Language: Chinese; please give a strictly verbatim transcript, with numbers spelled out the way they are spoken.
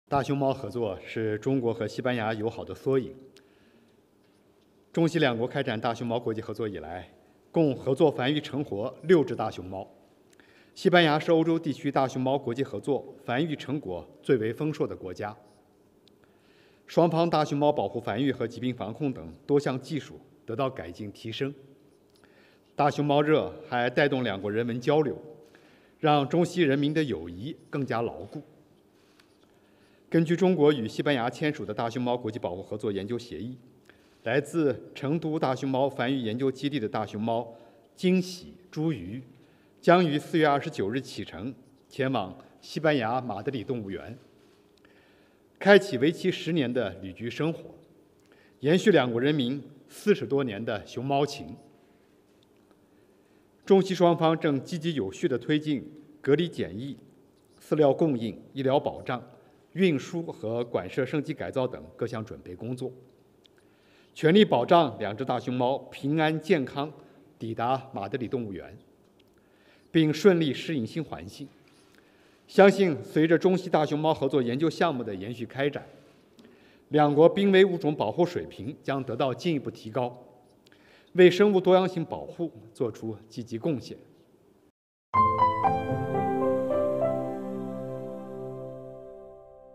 大熊猫合作是中国和西班牙友好的缩影。中西两国开展大熊猫国际合作以来，共合作繁育成活六只大熊猫。西班牙是欧洲地区大熊猫国际合作繁育成果最为丰硕的国家。双方大熊猫保护繁育和疾病防控等多项技术得到改进提升。大熊猫热还带动两国人文交流，让中西人民的友谊更加牢固。根据中国与西班牙签署的大熊猫国际保护合作研究协议，来自成都大熊猫繁育研究基地的大熊猫惊喜、茱萸将于四月二十九日启程，前往西班牙马德里动物园，开启为期十年的旅居生活，延续两国人民四十多年的熊猫情。中西双方正积极有序地推进隔离检疫、饲料供应、医疗保障、运输和馆舍升级改造等各项准备工作，全力保障两只大熊猫平安健康抵达马德里动物园，并顺利适应新环境。相信随着中西大熊猫合作研究项目的延续开展，两国濒危物种保护水平将得到进一步提高，为生物多样性保护做出积极贡献。